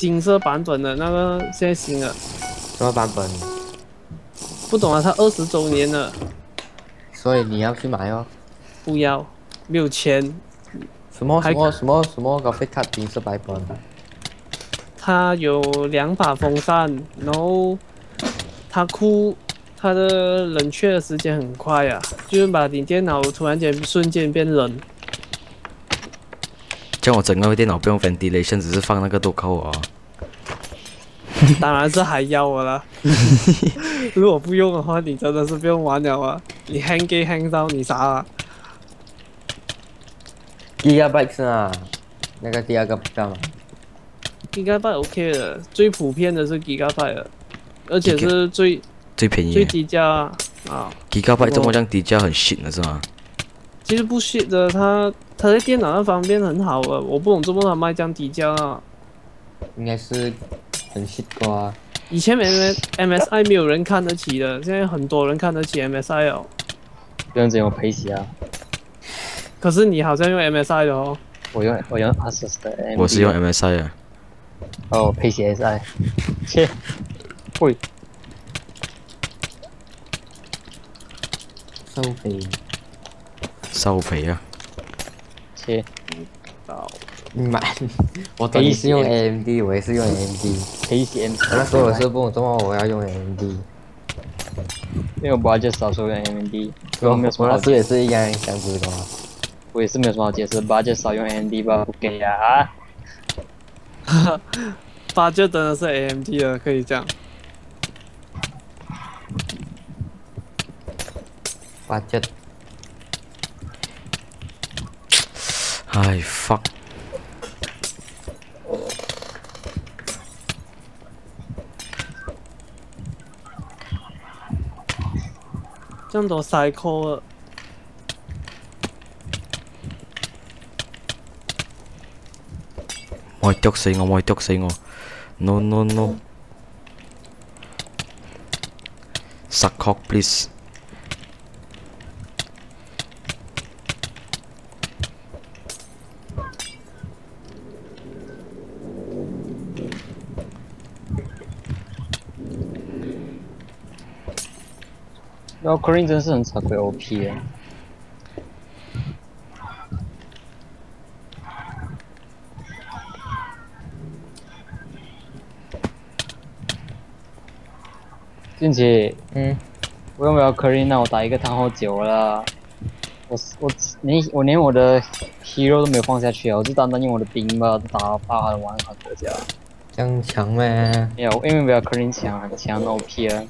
金色版本的那个现在新的， 什么版本？ 不懂啊，它20周年了， 所以你要去买哦。 不要，没有钱。还什么 graphic card 金色版本？ 它有2把风扇，然后它的冷却的时间很快啊，就是把你电脑突然间瞬间变冷。 像我整个电脑不用 ventilation，只是放那个豆蔻啊。 当然是还要我啦。如果不用的话，你真的是不用玩了啊！你 hang 给 hang 到你啥啊 Gigabyte 是啊，那个第二个干嘛？ ？Gigabyte OK 的，最普遍的是 Gigabyte 的，而且是最便宜。 最低价啊。 Gigabyte 这么这样低价很 shit 的是吗？ 其实不 shit 的，它在电脑那方面很好的，我不懂怎么它卖这样低价啊。 应该是很 shit 瓜。 以前 MSI 没有人看得起的，现在很多人看得起 MSI 哦。 不用这样赔洗啊！ 可是你好像用 MSI 的哦。 我用 Asus 的 AMD。 我是用 MSI 啊。 哦，赔洗 SI。切，会。 收赔啊。 切。 买，我等你是用 AMD， 我也是用 AMD。 赔洗 AMD。 那时候我是不懂怎么我要用 AMD， 因为我budget少，所以用 AMD。 我那时候也是一样这样子的嘛。 我也是没有什么好解释 ，budget 少用 AMD 吧，不给啊。 budget 真的是 AMD 的，可以这样。 budget。 哎 fuck。 这样多 cycle 了。 我會剁死我，我會剁死我 ！No no no！ Suck cock please！ 然后 Corin 真是很常会 OP 耶。俊奇，我用不了 Corin， 那我打一个汤后9了。我连我的 hero 都没有放下去啊，我就单单用我的兵吧，打8还玩卡国家。 这样强咩？ 没有，因为没有 Corin 强，很强 OP 了。